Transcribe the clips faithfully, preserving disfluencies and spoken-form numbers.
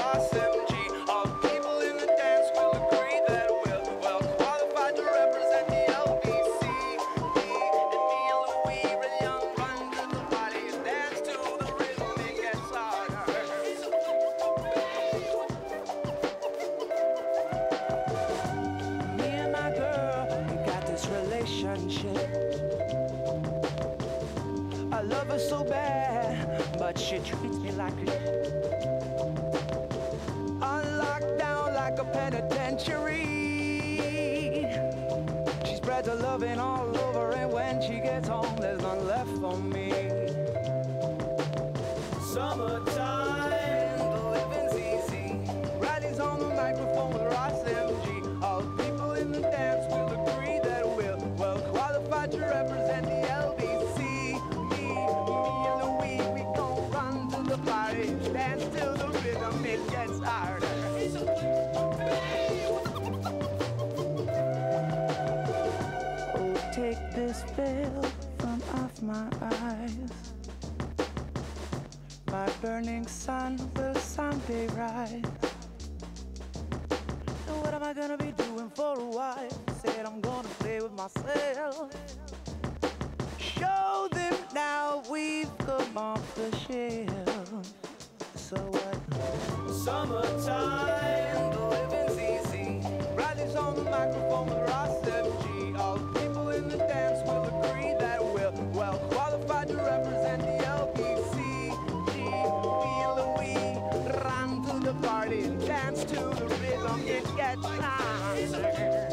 Ross M G. All the people in the dance will agree that we're well qualified to represent the L B C. Me and me and Louis really young run to the party and dance to the rhythm. It gets harder. Me and my girl, we got this relationship. I love her so bad, but she treats me like a on lockdown like a penitentiary. She spreads her loving all over, and when she gets home, there's none left for me. Summertime, the living's easy. Riley's on the microphone with Ross M G. All the people in the dance will agree that we're well qualified to represent the L B C. Me, me and Louis, we gon' run to the party, dance to the rhythm, it gets harder. Oh, take this veil from off my eyes. My burning sun will someday rise. So what am I gonna be doing for a while? Said I'm gonna play with myself. Show them now we've come off the shelf. So what? Summertime, the living's easy. Riley's on the microphone with Ross M G. All the people in the dance will agree that we're well qualified to represent the L B C. G, me and Louis run to the party and dance to the rhythm. It gets harder.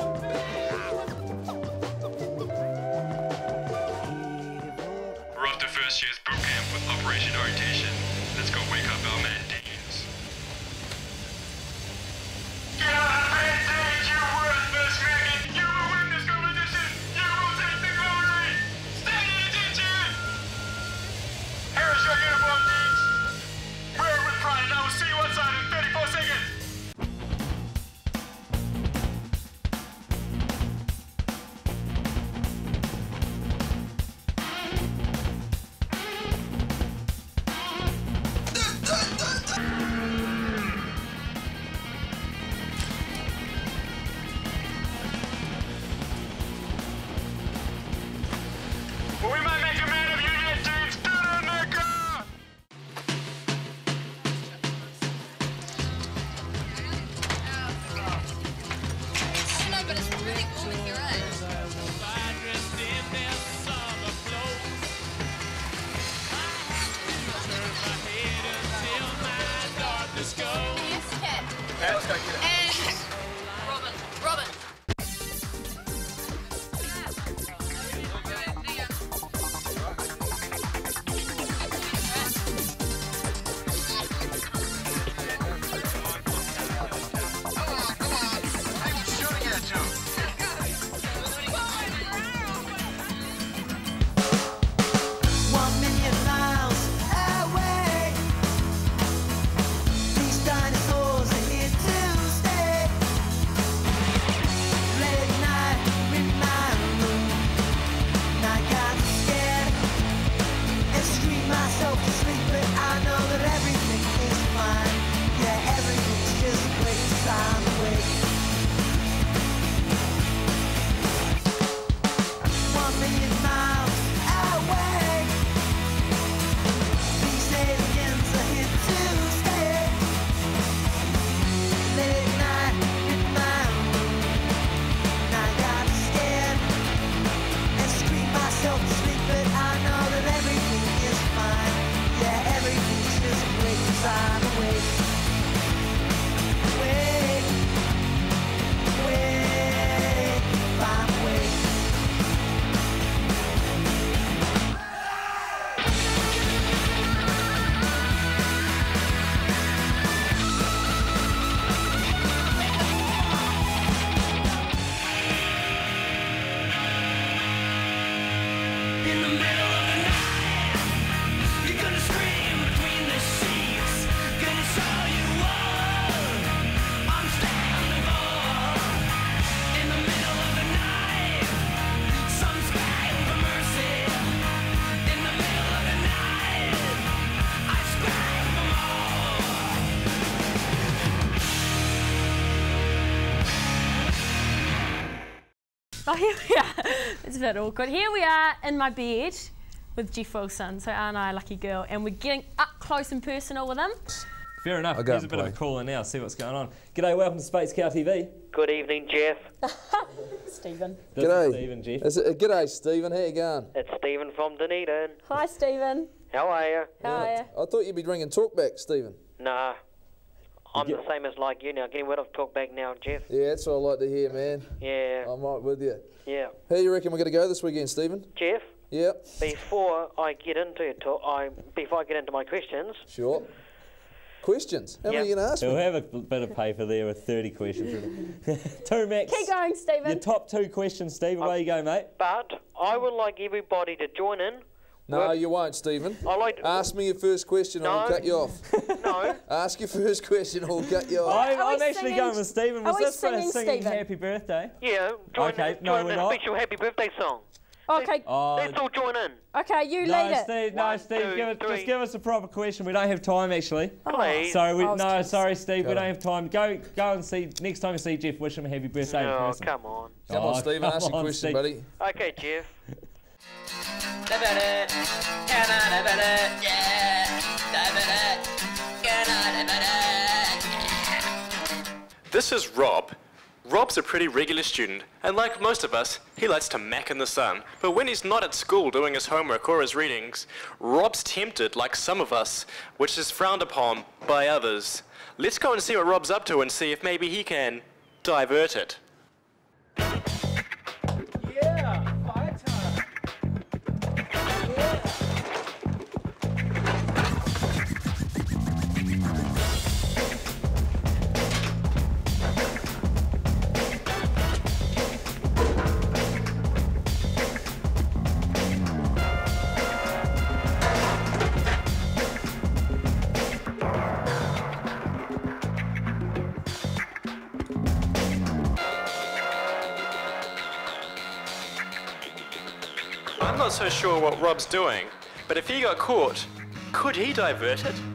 We're off to first year's boot camp with Operation Orientation. Let's go wake up our man Deans. Get out of bed, Deans, you worthless maggot! You will win this competition! You will take the glory! Stand at attention! Here is your uniform, Deans. Wear it with pride and I will see you outside in thirty-four seconds! Well, we might make a man of you yet, James. Get in the car! I don't know, but it's really cool with your eyes. Yes, Ted. And Robin. Robin. One million miles away, these dinosaurs are here to Oh, here we are. It's a bit awkward. Here we are in my bed with Jeff Wilson, so aren't I a lucky girl? And we're getting up close and personal with him. Fair enough. I'll go Here's a and bit play. of a caller now, see what's going on. G'day, welcome to Space Cow T V. Good evening, Jeff. Stephen. This G'day. is Stephen, Jeff. Is it, uh, g'day, Stephen. How you going? It's Stephen from Dunedin. Hi, Stephen. How are you? How are you? I thought you'd be bringing talkback, Stephen. Nah. I'm You the get- same as like you now. Getting rid of talkback now, Jeff. Yeah, that's what I like to hear, man. Yeah. I'm right with you. Yeah. How you reckon we're going to go this weekend, Stephen? Jeff, Yep. before I get into it, talk, I before I get into my questions, Sure. Questions? How many are you Yep. going to ask We'll me? have a bit of paper there with thirty questions. Two max. Keep going, Stephen. Your top two questions, Steve. Away you go, mate. but I would like everybody to join in. No, Well- you won't, Stephen. I like to, Ask me your first question and I'll No. cut you off. no. Ask your first question or I'll cut you off. I'm, Are we I'm actually singing- going with Stephen. are Was we this for a singing, singing Stephen? happy birthday? Yeah. Join Okay, in, no, join we're in not. a special happy birthday song. Okay, Oh, Let's all join in. okay, you no, lead it. Steve, no, One, Steve, two, give it, three. just give us a proper question. We don't have time, actually. Please. So, we, I was no, trying to sorry, Steve, we Go don't on. have time. Go go and see, next time you see Jeff, wish him a happy birthday in Oh, person. come on. Come Oh, on, Stephen, come ask your on, question, Steve. buddy. Okay, Jeff. This is Rob. Rob's a pretty regular student, and like most of us, he likes to mac in the sun. But when he's not at school doing his homework or his readings, Rob's tempted, like some of us, which is frowned upon by others. Let's go and see what Rob's up to and see if maybe he can divert it. Yeah, fire time. I'm not so sure what Rob's doing, but if he got caught, could he divert it?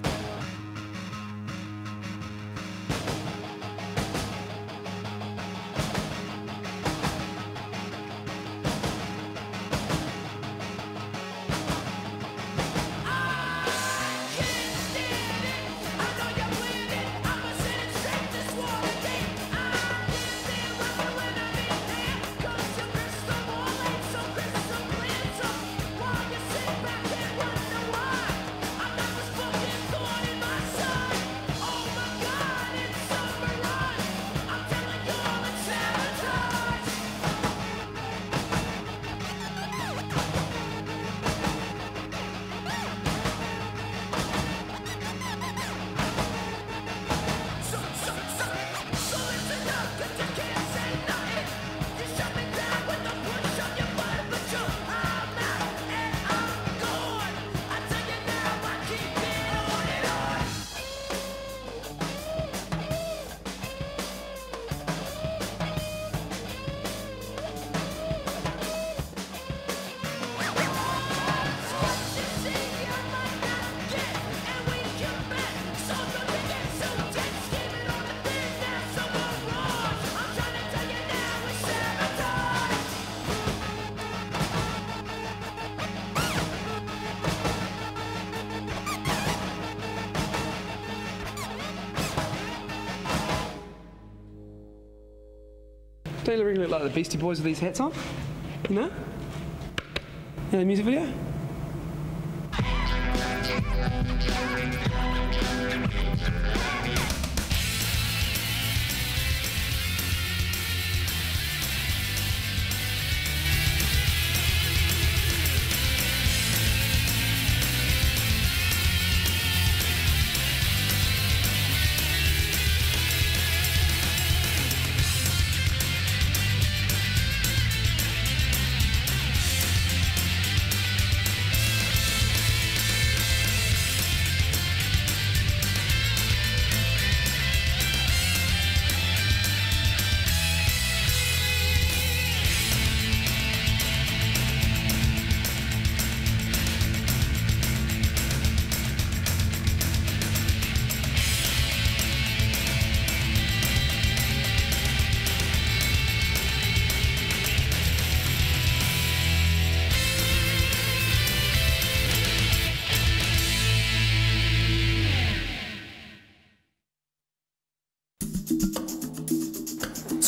Don't you really look like the Beastie Boys with these hats on? You know? Yeah, the music video?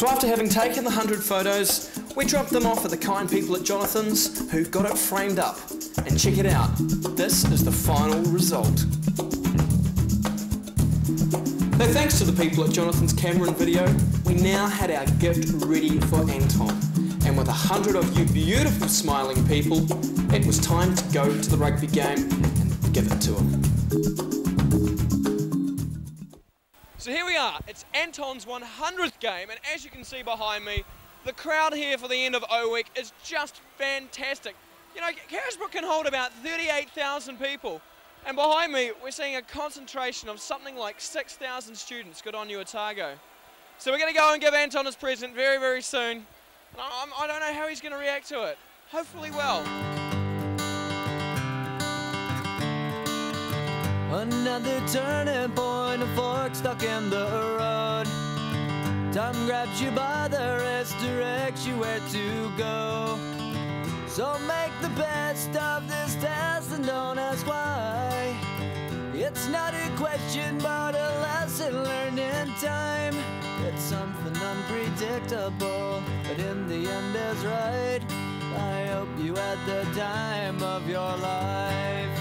So after having taken the one hundred photos, we dropped them off at the kind people at Jonathan's who got it framed up. And check it out, this is the final result. So thanks to the people at Jonathan's Camera and Video, we now had our gift ready for Anton. And with a hundred of you beautiful smiling people, it was time to go to the rugby game and give it to him. So here we are, it's Anton's one hundredth game, and as you can see behind me, the crowd here for the end of O Week is just fantastic. You know, Carisbrook can hold about thirty-eight thousand people, and behind me we're seeing a concentration of something like six thousand students. Good on you, Otago. So we're going to go and give Anton his present very, very soon. I, I don't know how he's going to react to it. Hopefully well. Another turning point, a fork stuck in the road. Time grabs you by the wrist, directs you where to go. So make the best of this test and don't ask why. It's not a question but a lesson learned in time. It's something unpredictable, but in the end is right. I hope you had the time of your life.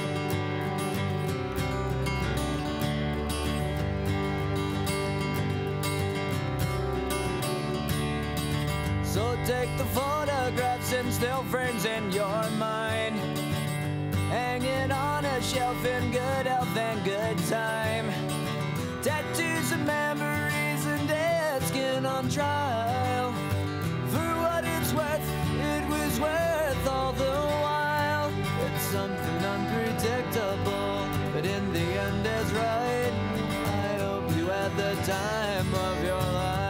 So take the photographs and still frames in your mind, hanging on a shelf in good health and good time. Tattoos and memories and dead skin on trial. For what it's worth, it was worth all the while. It's something unpredictable, but in the end is right. I hope you had the time of your life.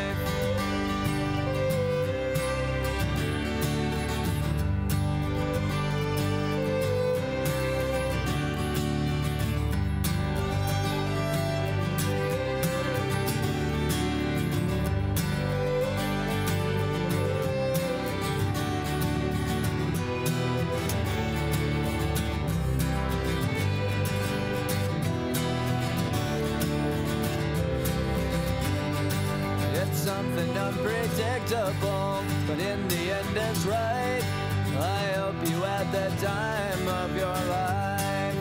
Something unpredictable, but in the end it's right. I hope you had the time of your life.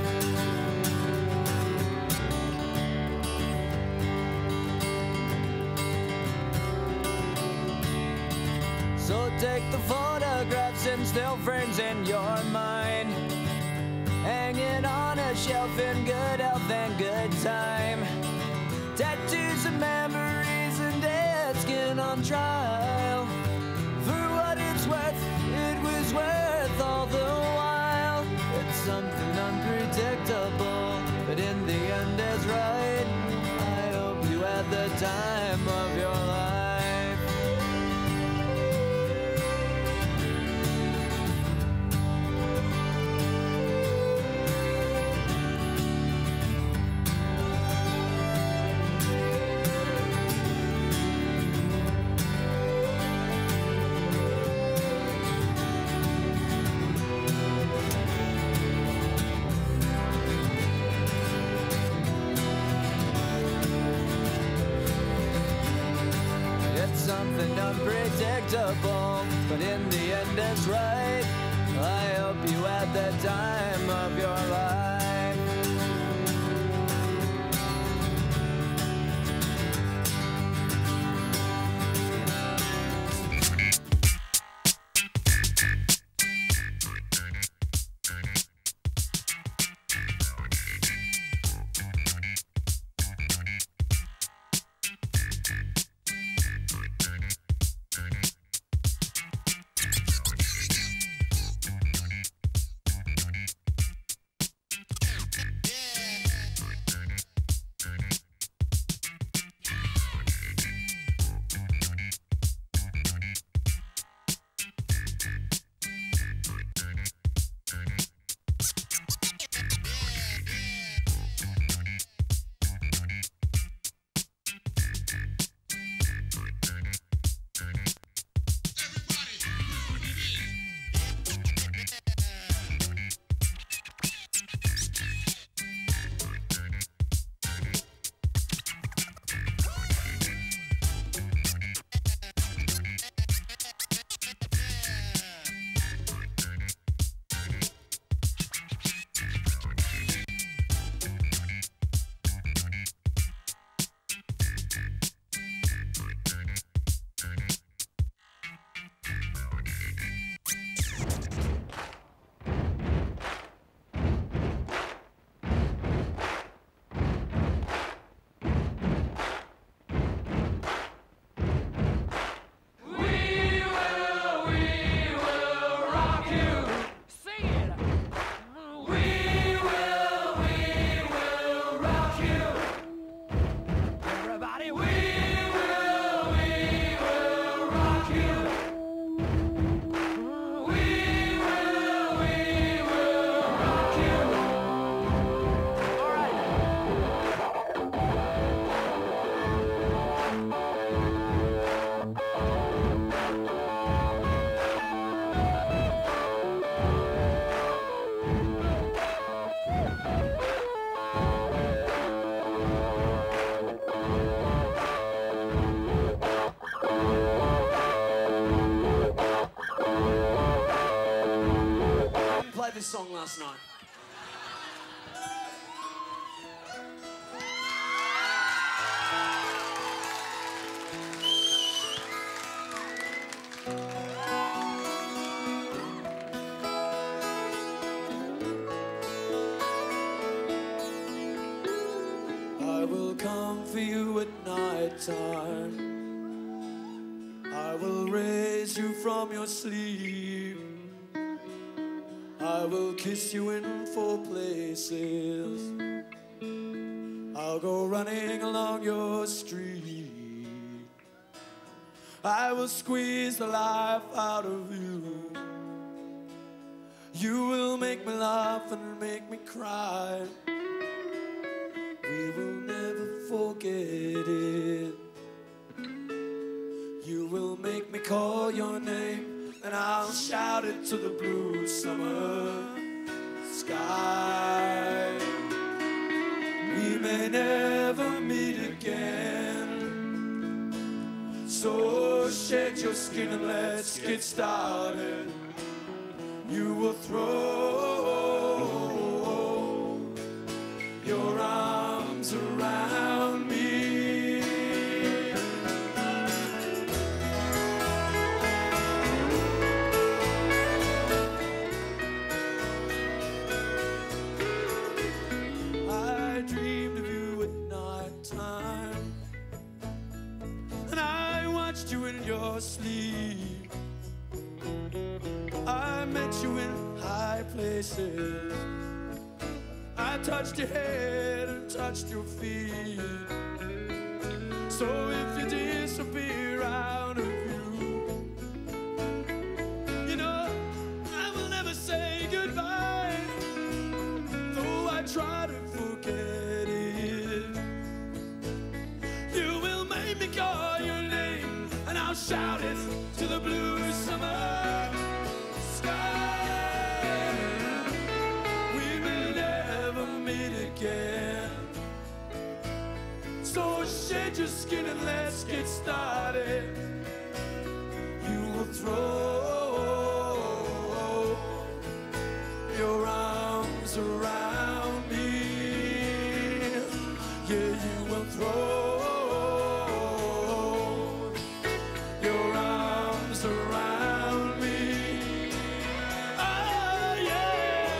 So take the photographs and still frames in your mind, hanging on a shelf in good health and good time. Tattoos and memories and dead skin on trial. For what it's worth, it was worth all the while. It's something unpredictable, but in the end is right. I hope you had the time of your life. Something unpredictable, but in the end it's right. I hope you had the time of your life. last night. I will come for you at night time. I will raise you from your sleep. I will kiss you in four places. I'll go running along your street. I will squeeze the life out of you. You will make me laugh and make me cry. We will never forget it. You will make me call your name, and I'll shout it to the blue summer sky. We may never meet again, so shed your skin and let's get started. You will throw your arms around me. I dreamed of you at night time, and I watched you in your sleep. I met you in high places. I touched your head and touched your feet. So if you disappear out of view, you know I will never say goodbye, though I try to forget it. You will make me call your name, and I'll shout it to the blue summer sky. We may never meet again, so shed your skin and let's get started. You will throw your arms around me. Yeah, you will throw your arms around me. Ah, yeah.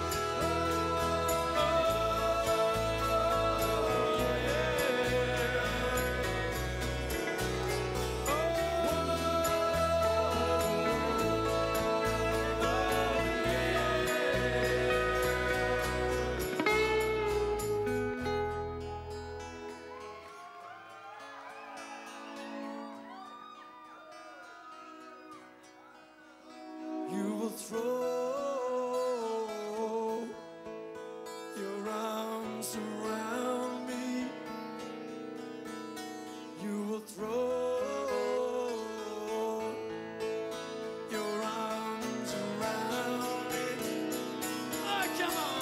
You will throw your arms around me. You will throw your arms around me. Oh, come on.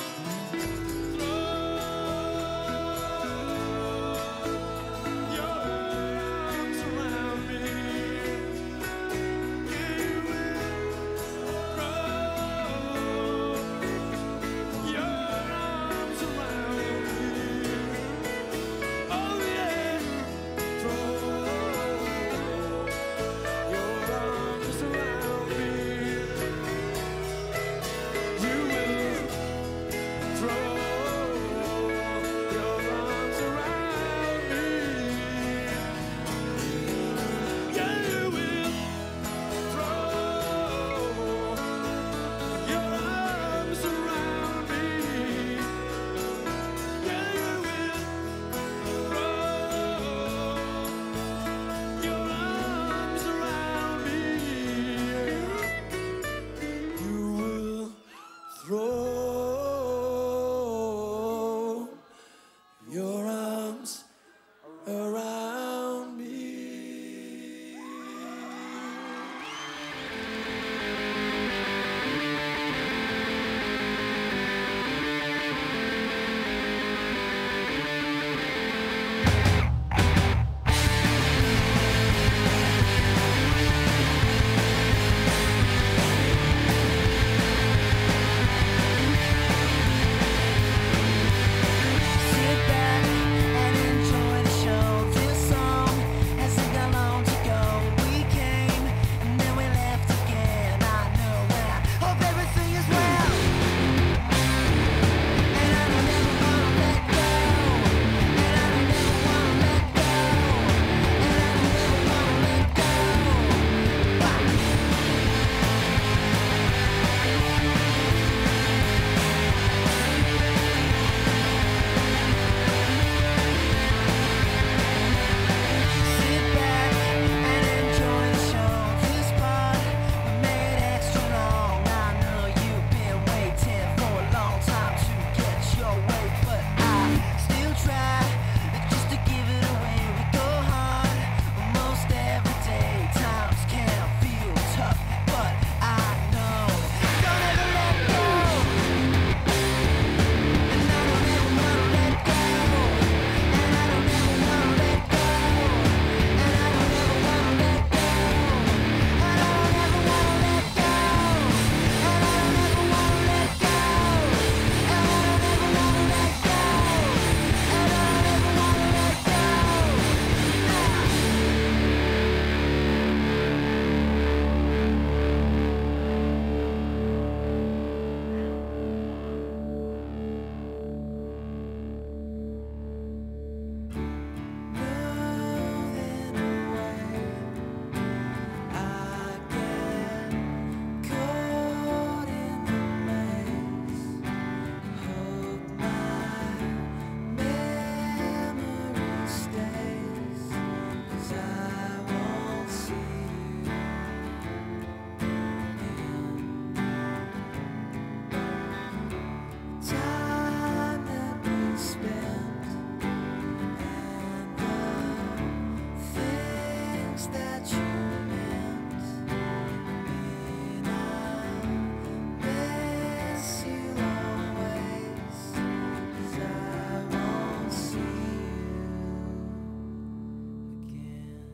Throw your arms around me. You will throw things that you meant, and I miss you always, 'cause I won't see you again.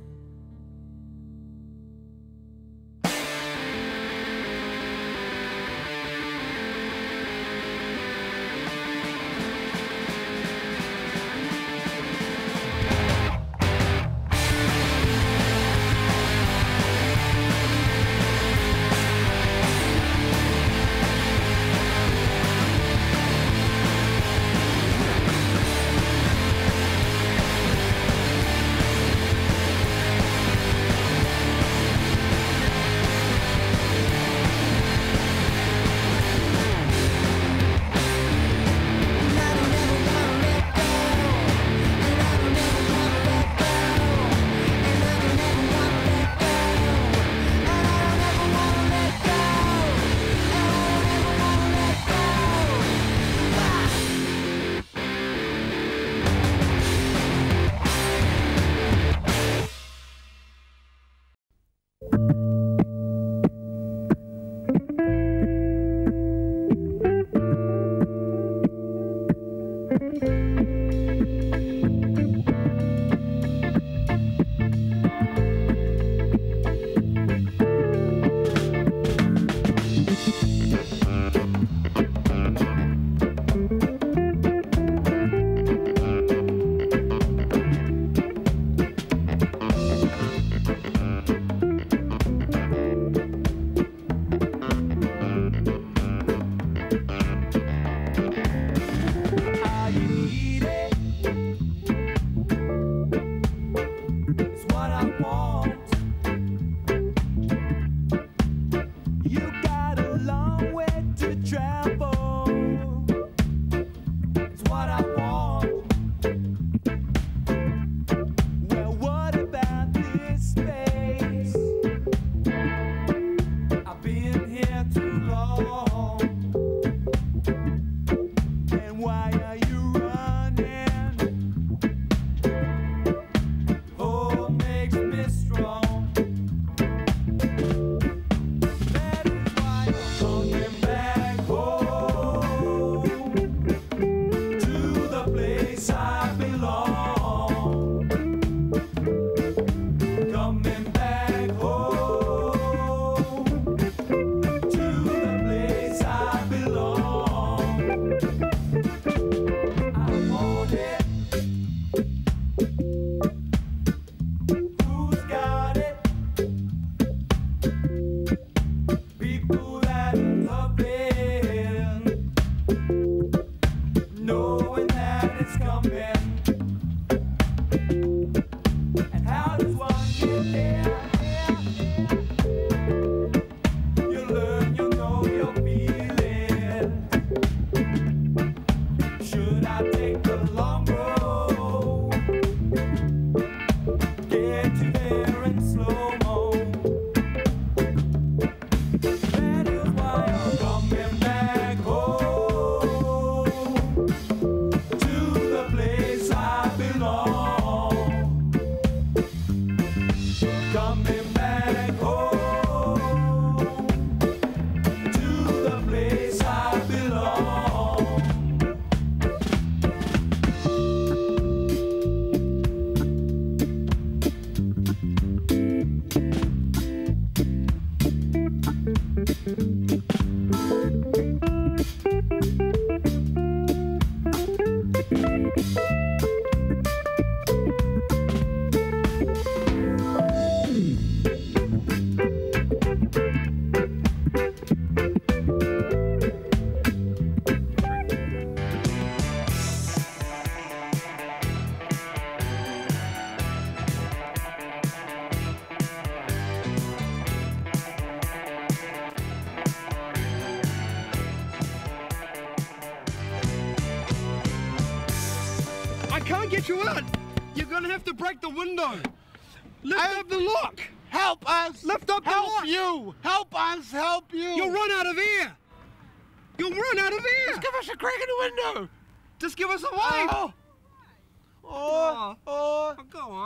can't get you out. You're gonna have to break the window. Lift I, up the lock. Help us. Lift up the help lock. Help you. Help us. Help you. You'll run out of air. You'll run out of air. Just give us a crack in the window. Just give us a wave. Oh. Oh. Oh. oh. Go on.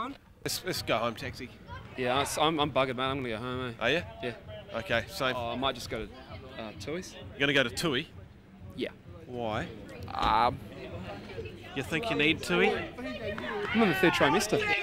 Let's, let's go home, taxi. Yeah, it's- I'm, I'm buggered, mate. I'm going to go home, eh? Are you? Yeah. Okay, same. Oh, I might just go to uh, Tui's. You're going to go to Tui? Yeah. Why? Um, You think you need Tui? I'm in the third trimester. Congratulations,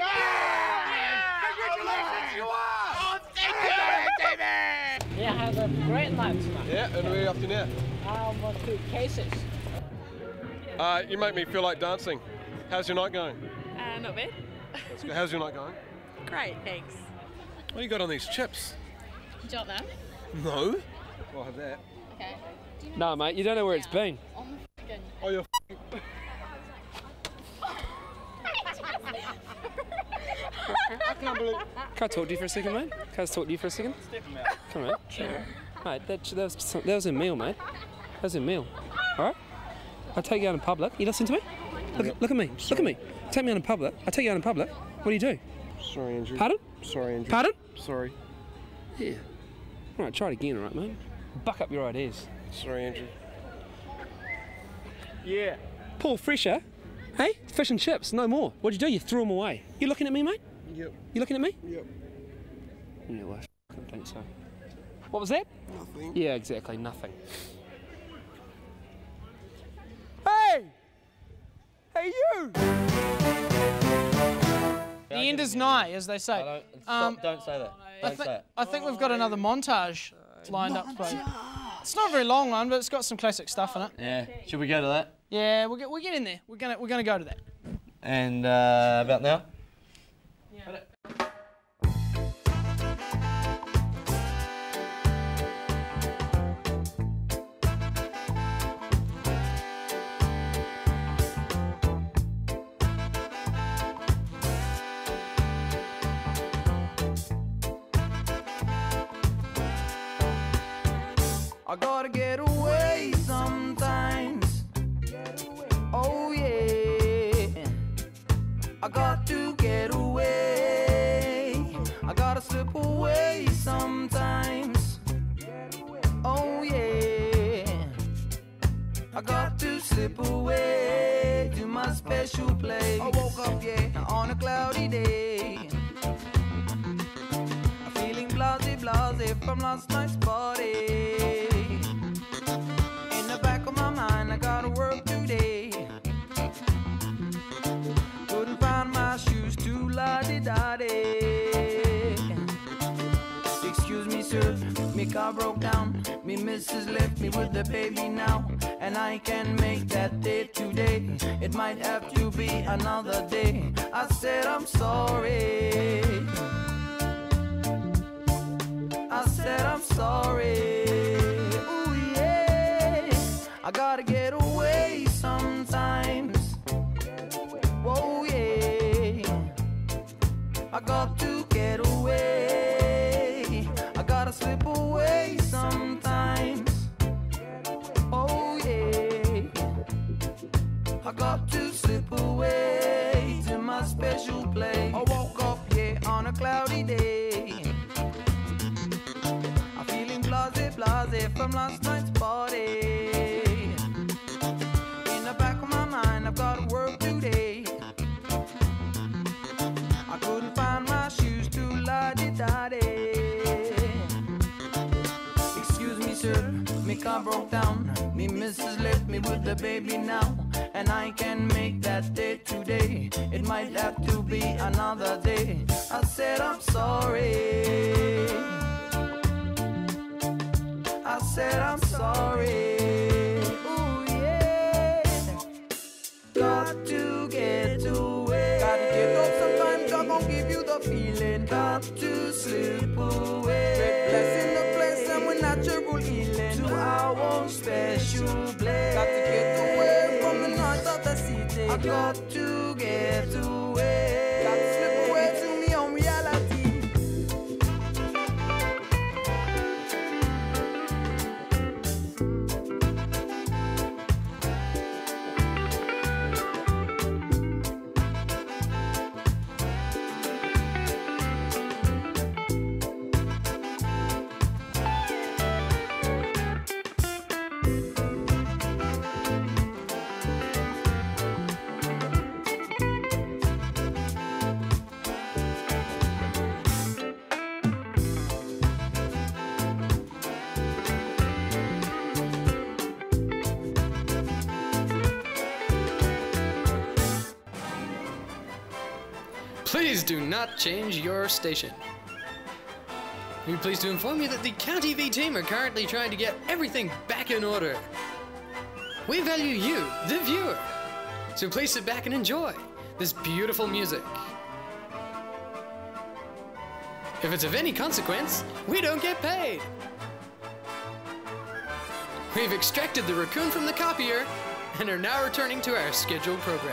you are! Oh, thank you, David! Yeah, I had a great night tonight. Yeah, and where are you up to now? Um, uh, two cases. Uh, you make me feel like dancing. How's your night going? Uh, not bad. Let's go. How's your night going? Great, thanks. What do you got on these chips? Do you want them? No. I'll have that. Okay. No, mate, you don't know where it's been. Oh, you're I can't believe. Can I talk to you for a second, mate? Can I just talk to you for a second? Come on, mate. Mate, that, that, was, some- that was a meal, mate. That was a meal. All right? I take you out in public. You listen to me? Look, at- look at me. Look at me. Take me out in public. I take you out in public. What do you do? Sorry, Andrew. Pardon? Sorry, Andrew. Pardon? Sorry. Yeah. All right, try it again, all right, mate? Buck up your ideas. Sorry, Andrew. Yeah. Paul Fresher, hey, fish and chips, no more. What'd you do? You threw them away. You looking at me, mate? Yep. You looking at me? Yep. No, I f***ing think so. What was that? Nothing. Yeah, exactly, nothing. Hey! Hey, you! The end is nigh, as they say. Don't, Um, stop, don't say that. I, Don't thi- say it. I think we've got another montage lined up for you. It's not a very long one, but it's got some classic stuff in it. Yeah. Should we go to that? Yeah, we'll get we'll get in there. We're gonna we're gonna go to that. And uh, about now? I gotta get away sometimes. Oh yeah. I got to get away. I gotta slip away sometimes. Oh yeah. I got to slip away to my special place. I woke up, yeah, on a cloudy day. I'm feeling blasé, blasé from last night's party. In the back of my mind, I gotta work today. Couldn't find my shoes to la-di-da-di. Excuse me, sir, me car broke down. Me missus left me with the baby now, and I can't make that day today. It might have to be another day. I said I'm sorry. I said I'm sorry. Ooh yeah. I gotta get away sometimes. Whoa yeah. I got to get away. I gotta slip away sometimes. Oh yeah. I got to slip away to my special place. I woke up, yeah, on a cloudy day. I'm feeling blasé, blasé from last night's party. In the back of my mind, I've got to work today. I couldn't find my shoes to la-di-da-di. Excuse me, sir, me car broke down. Me missus left me with the baby now, and I can't make that day today. It might have to be another day. I said I'm sorry. I said I'm sorry. Ooh yeah. Got to get away. Gotta get up sometimes. I'm gonna give you the feeling. Got to slip away. Red bless in the place and with natural healing to our own special place. Got to get away from the noise of the city. I got to get away. Got to slip away to me own reality. Please do not change your station. We're pleased to inform you that the County V team are currently trying to get everything back in order. We value you, the viewer, so please sit back and enjoy this beautiful music. If it's of any consequence, we don't get paid. We've extracted the raccoon from the copier and are now returning to our scheduled program.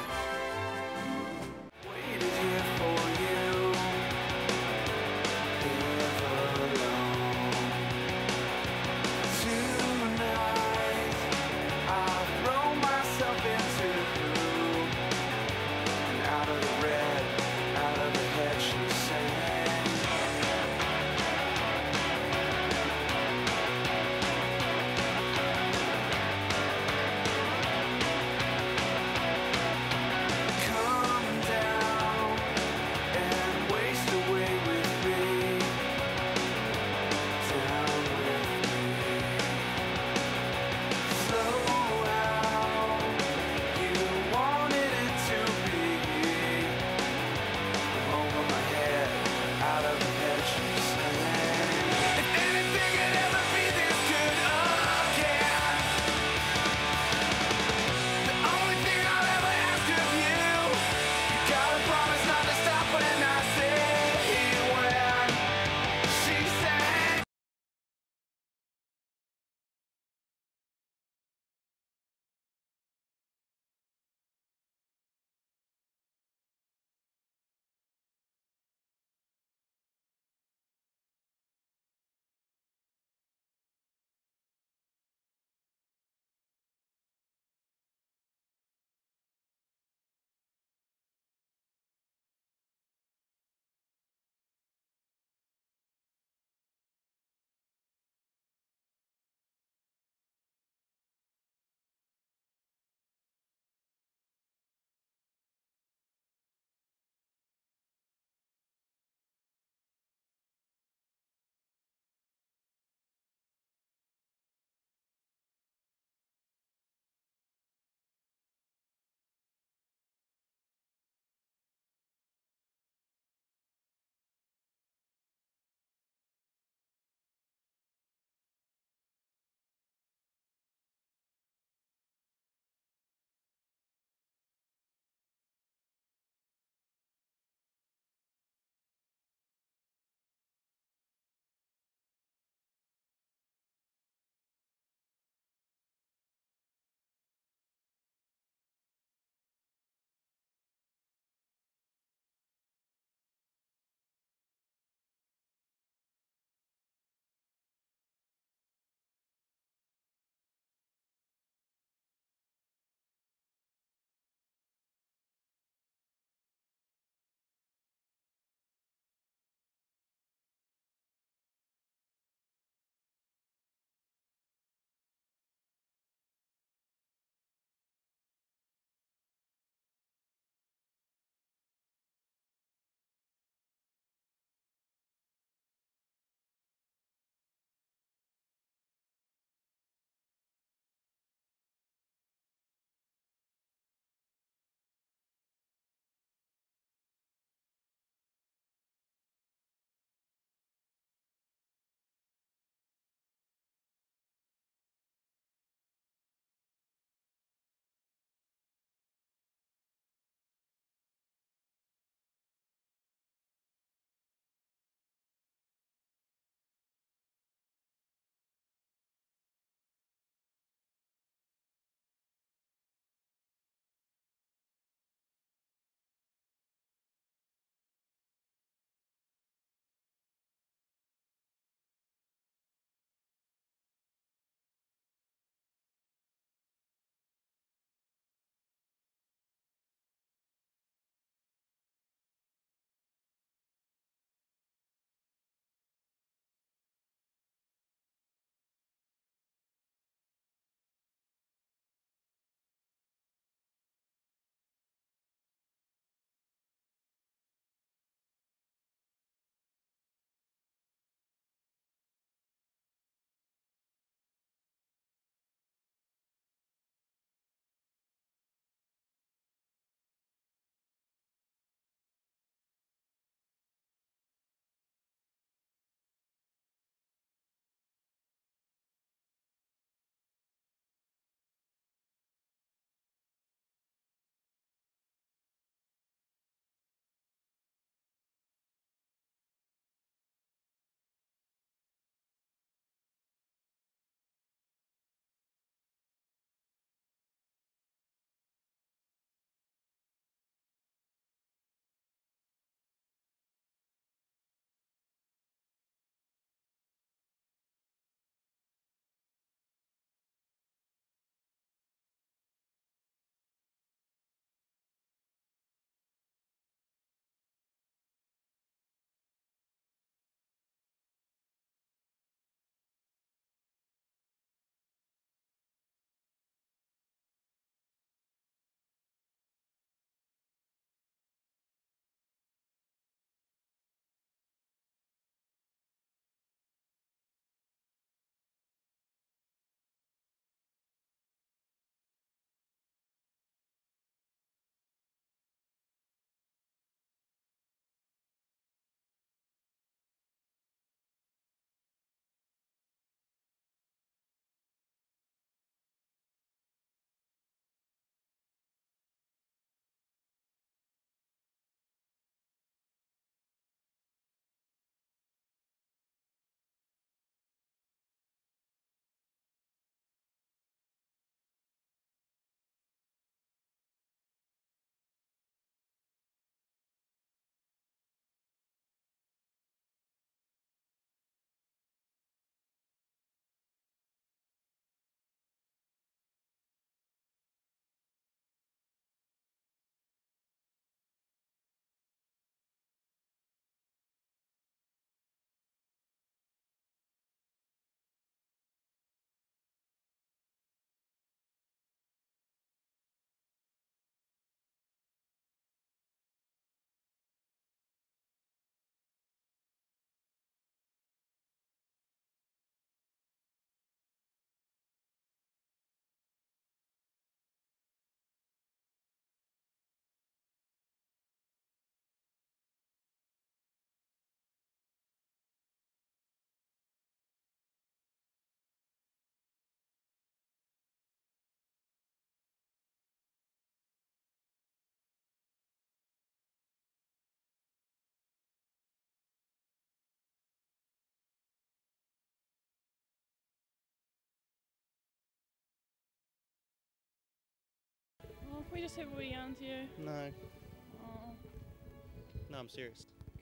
we just have a wee yarn to you? No. Oh. No, I'm serious.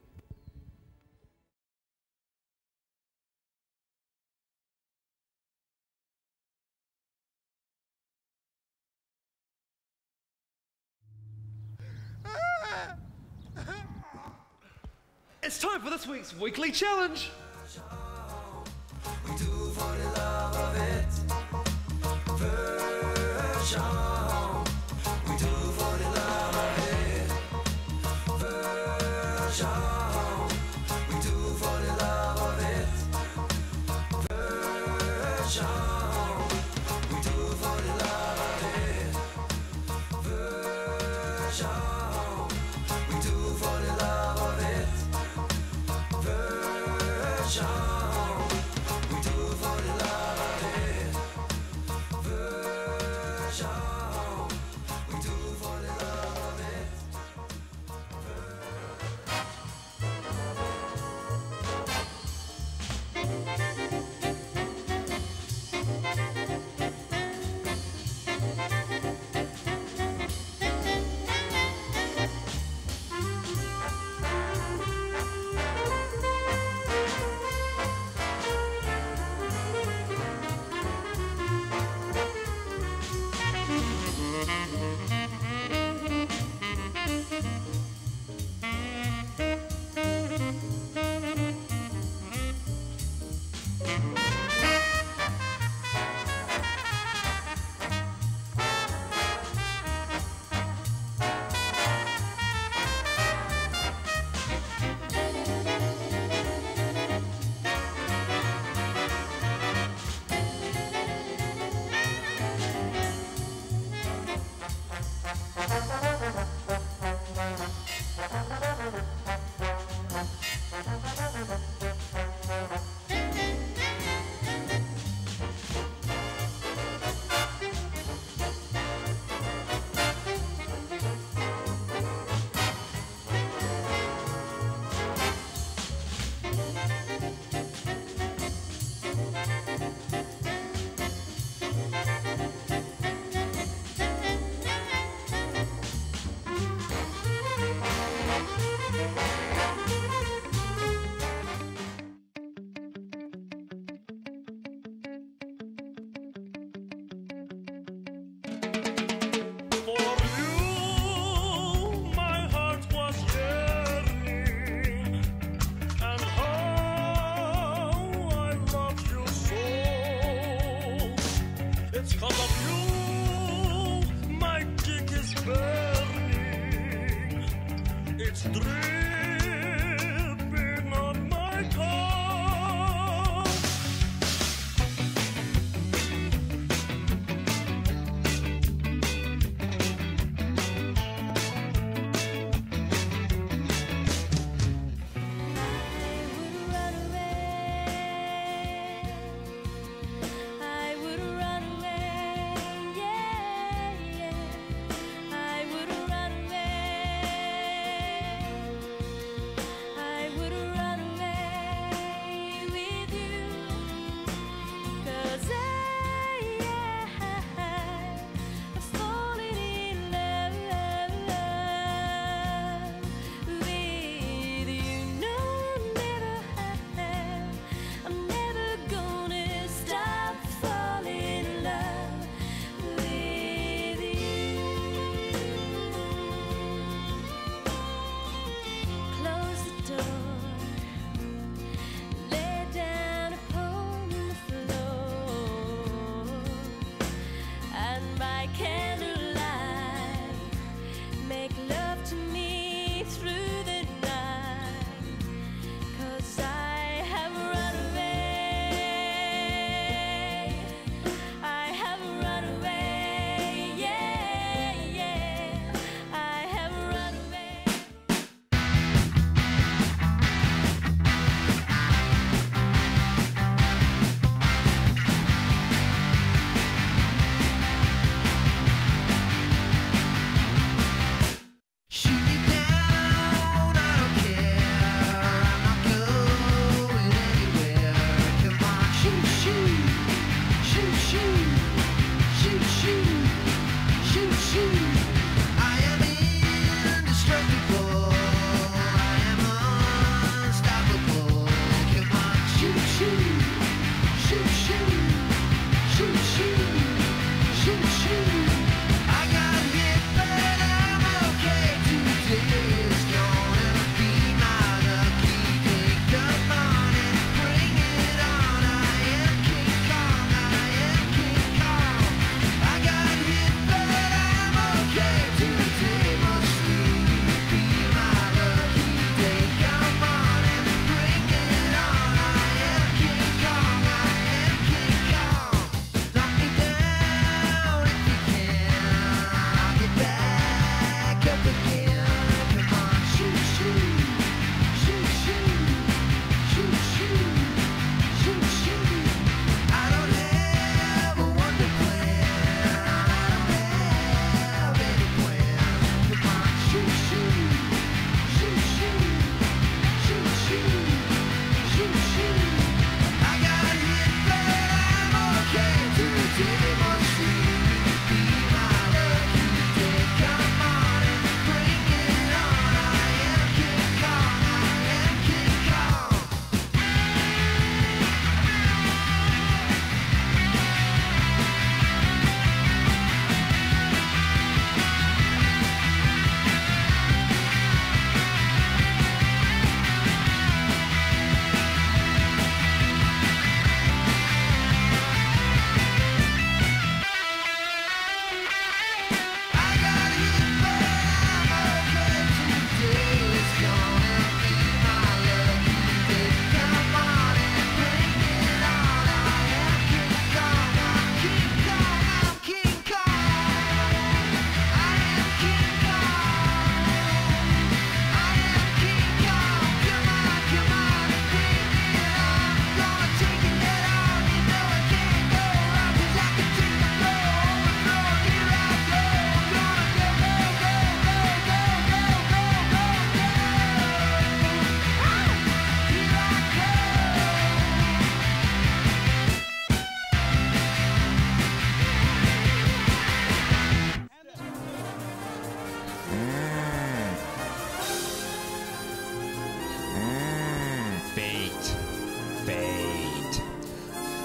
It's time for this week's weekly challenge. We do for the love of it. Version. We do for the love of it. Version. We do for the love of it. Version. We do for the love of it. Version. We do for the love of it. Version. We do for the love of it. Version. We do for the love of it.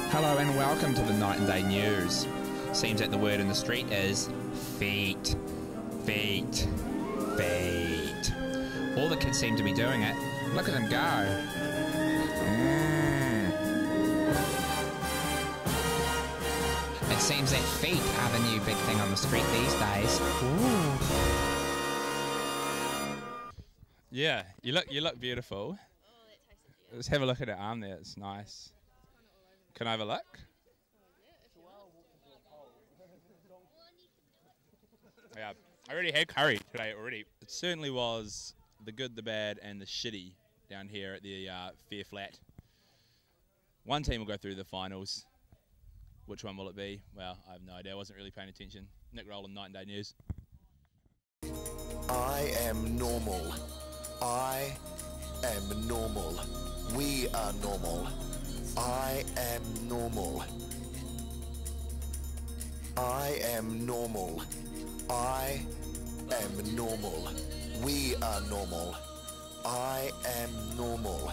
Hello and welcome to the Night and Day News. Seems that the word in the street is feet, feet, feet. All the kids seem to be doing it. Look at them go. Mm. It seems that feet are the new big thing on the street these days. Ooh. Yeah, you look you look beautiful. Let's have a look at her arm there. It's nice. Can I have a look? Yeah, I already had curry today already. It certainly was the good, the bad, and the shitty down here at the uh, Fair Flat. One team will go through the finals. Which one will it be? Well, I have no idea. I wasn't really paying attention. Nick Rowland, Night and Day News. I am normal. I am normal. We are normal. I am normal. I am normal. I am normal. We are normal. I am normal.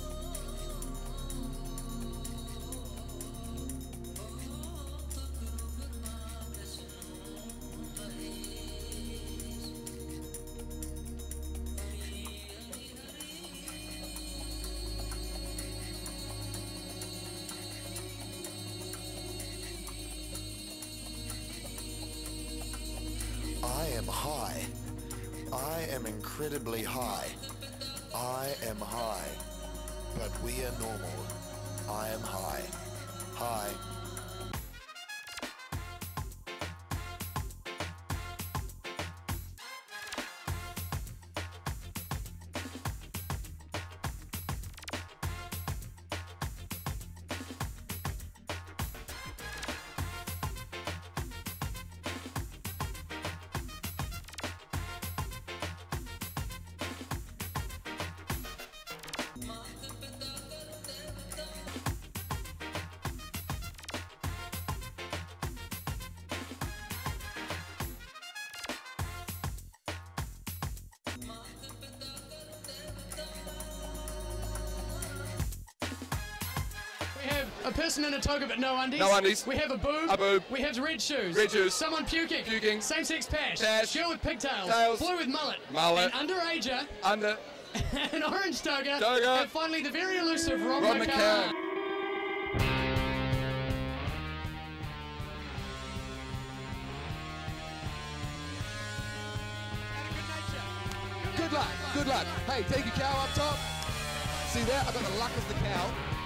I am high. I am incredibly high. I am high. But we are normal. I am high. High. We have a person in a toga but no undies. No undies. We have a boob. A boob. We have red shoes. Red shoes. Someone puking. Puking. Same-sex pash. Pash. Girl with pigtails. Tails. Blue with mullet. Mullet. An underager. Under. An orange toga. Toga. And finally the very elusive Rob, Rob McCann. McCann. Good luck, good luck. Hey, take your cow up top. See there? I've got the luck of the cow.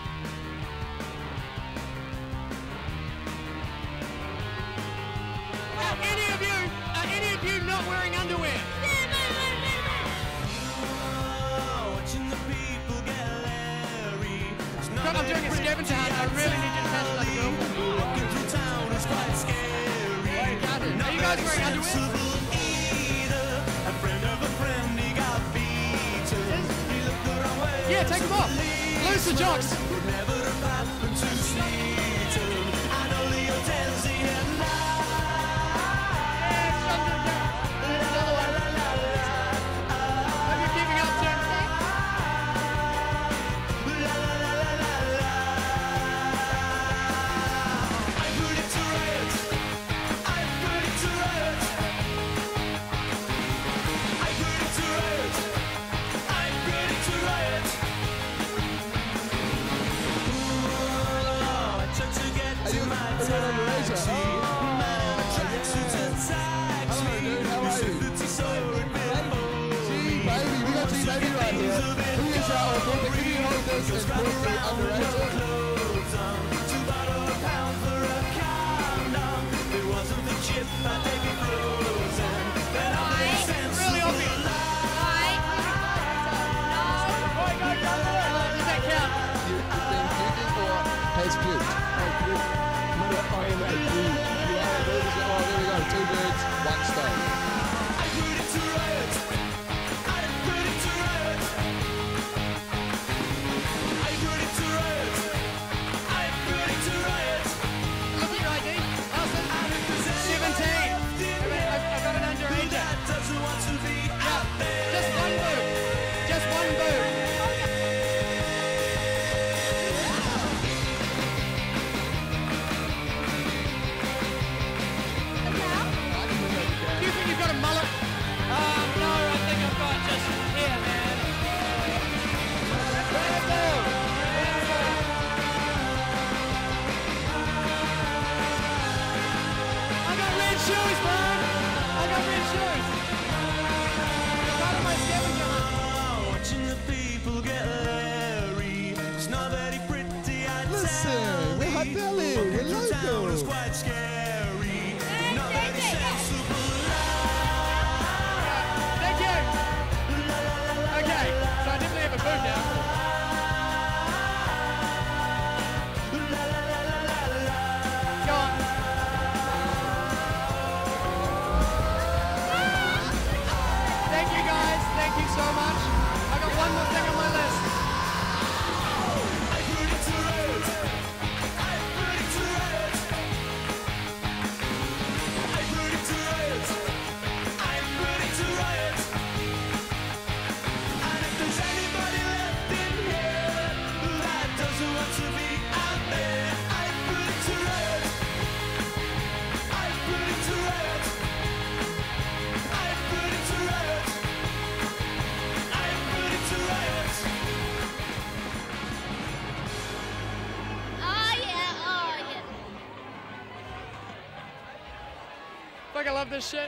Are any of you, are any of you not wearing underwear? God, I'm doing a scavenger hunt. I really need you to pass like a girl. Walking through town is quite scary. Wait, got it. Are you guys wearing underwear? A friend of a friend, he got beaten. He looked the wrong way. Yeah, take them off. Loose the jocks. Never happened to Seaton. I know the hotels he had Are you keeping up, James? I put it to riot. I put it to riot. I put it to riot. I put it to riot. Ooh, I tried to get to my taxi. Man, I tried to taxi. Hello, dude. How are you? Gee, baby. We got G Baby right here. Who is our authentic? Can you hold this and prove the underrated? Two bottle a pound for a condom. If it wasn't the chip, I'd take it frozen. Then I'm really sense really obvious. Does that count? You been puking or has puked? Has puked. I am a dude. You are a dude. Oh, there we go. Two birds, one stone. I put it to riot. I put it to riot. I put it to riot. I put it to riot. Look at your I D. Austin. seventeen. I've got an underage. That doesn't want to be out there. Just one boob. Just one boob. love this shit.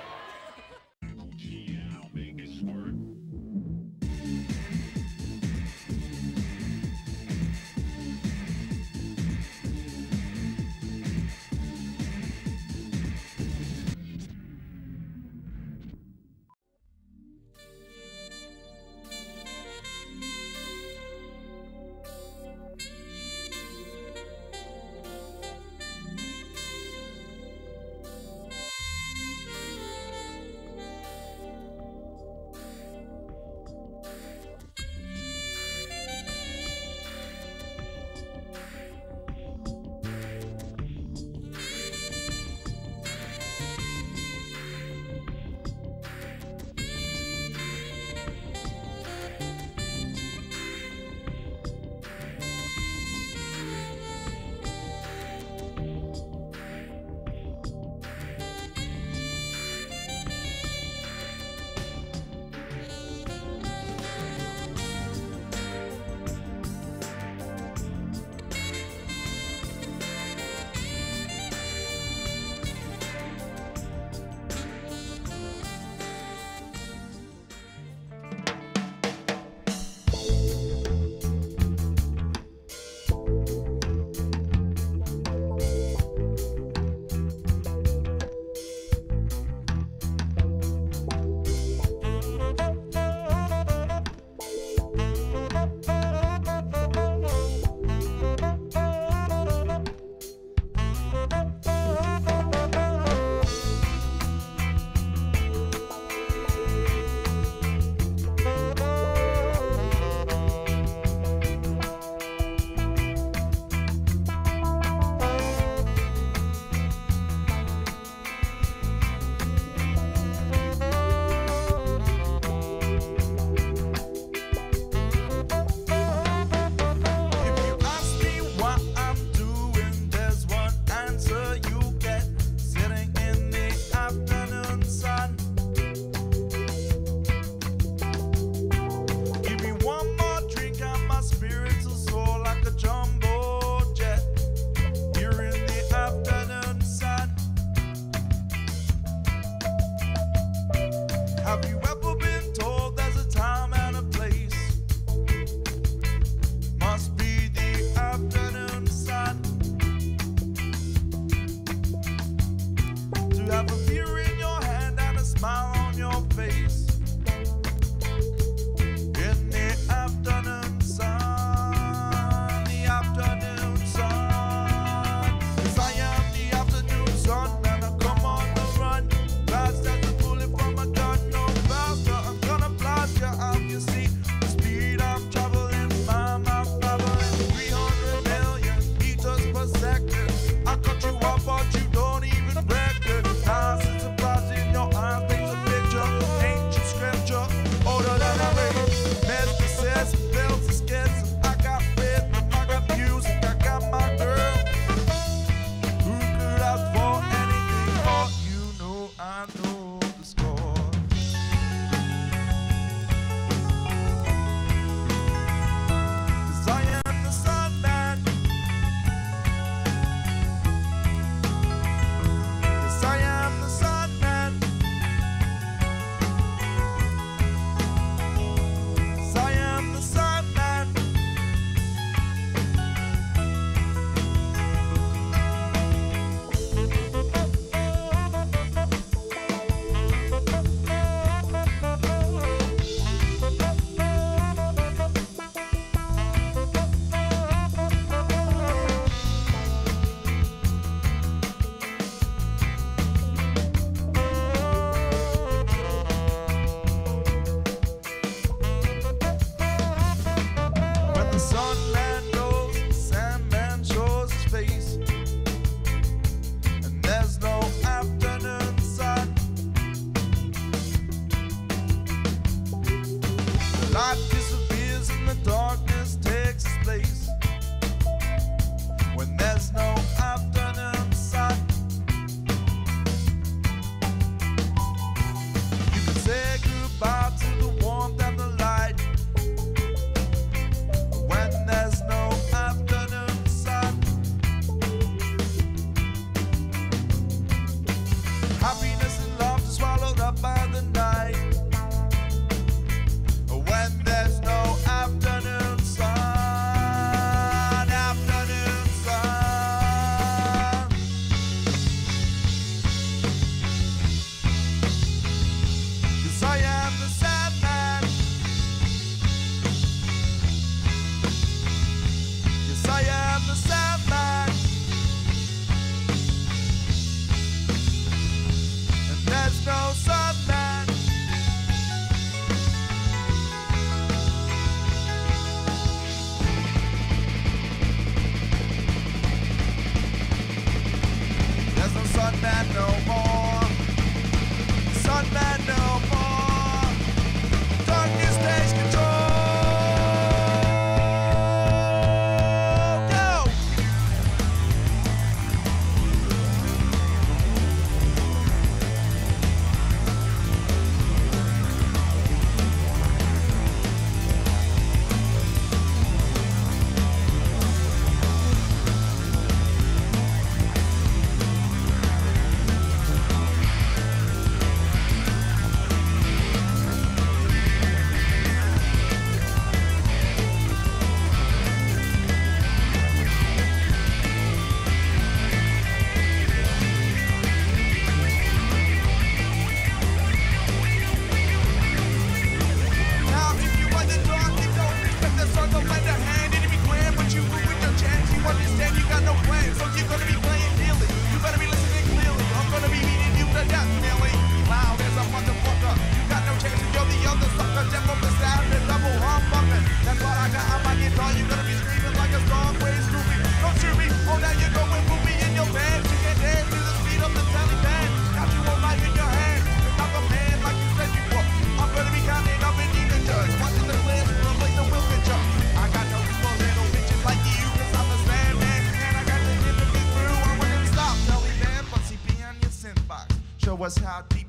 us how deep